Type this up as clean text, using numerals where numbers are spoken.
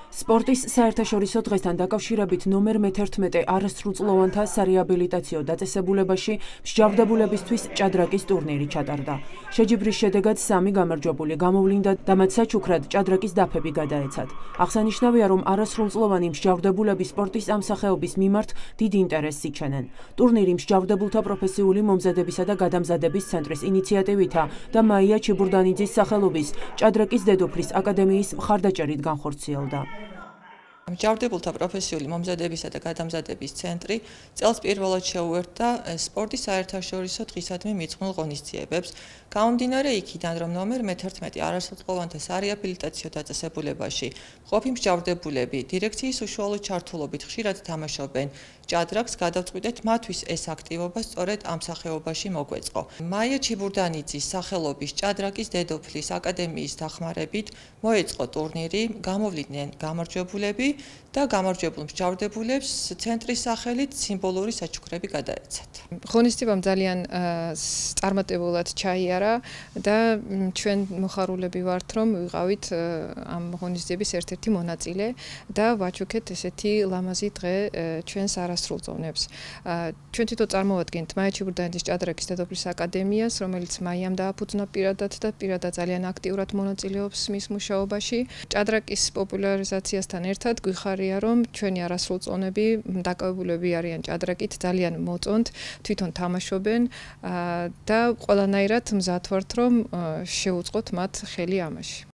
სპორტის საერთაშორისო დღესთან დაკავშირებით ნომერ მე-11 არასრულწლოვანთა სარეაბილიტაციო დაწესებულებაში მსჯავრდებულებისთვის ჭადრაკის ტურნირი ჩატარდა. შეჯიბრის შედეგად 3 გამარჯვებული გამოვლინდა და მათ საჩუქრად ჭადრაკის დაფები გადაეცათ. აღსანიშნავია, რომ არასრულწლოვანი მსჯავრდებულები სპორტის ამ სახეობის მიმართ დიდ ინტერესს იჩენენ. ტურნირი მსჯავრდებულთა პროფესიული მომზადებისა და გადამზადების ცენტრის ინიციატივითა და მაია ჩიბურდანიძის სახელობის ჭადრაკის დედოფლის აკადემიის მხარდაჭერით განხორციელდა. მსჯავრდებულთა პროფესიული მომზადებისა და გადამზადების ცენტრი წელს პირველად შეუერთდა სპორტის საერთაშორისო დღისადმი მიძღვნილ ღონისძიებებს. გამომდინარე იქიდან, რომ ნომერ მე-11 არასრულწლოვანთა სარეაბილიტაციო დაწესებულებაში მყოფი მსჯავრდებულები დირექციის უშუალო ჩართულობით ხშირად თამაშობენ ჭადრაკს, გადავწყვიტეთ მათთვის ეს აქტივობა სწორედ ამ სახეობაში მოგვეწყო. მაია ჩიბურდანიძის სახელობის ჭადრაკის დედოფლის აკადემიის დახმარებით მოეწყო ტურნირი, გამოვლიდნენ გამარჯვებულები და გამარჯვებულ მსჯავრდებულებს ცენტრის სახელით სიმბოლური საჩუქრები გადაეცათ. ღონისძიებამ ძალიან წარმატებულად ჩაიარა და ჩვენ მოხარულები ვართ, რომ ვიყავით ამ ღონისძიების ერთ-ერთი მონაწილე და ვაჩუქეთ ესეთი ლამაზი დღე ჩვენს არასრულწლოვნებს. ჩვენ თვითონ წარმოვადგენთ მაია ჩიბურდანიძის ჭადრაკის დედოფლის აკადემიას, რომელიც მაიამ დააფუძნა პირადად და პირადად ძალიან აქტიურად მონაწილეობს მის მუშაობაში. ჭადრაკის პოპულარიზაციასთან ერთად გვიხარია, რომ ჩვენი არასრულწლოვნები დაკავებულები არიან ჭადრაკით, ძალიან მოწონთ, თვითონ თამაშობენ და ყველანაირად მზად ვართ, რომ შევუწყოთ მათ ხელი ამაში.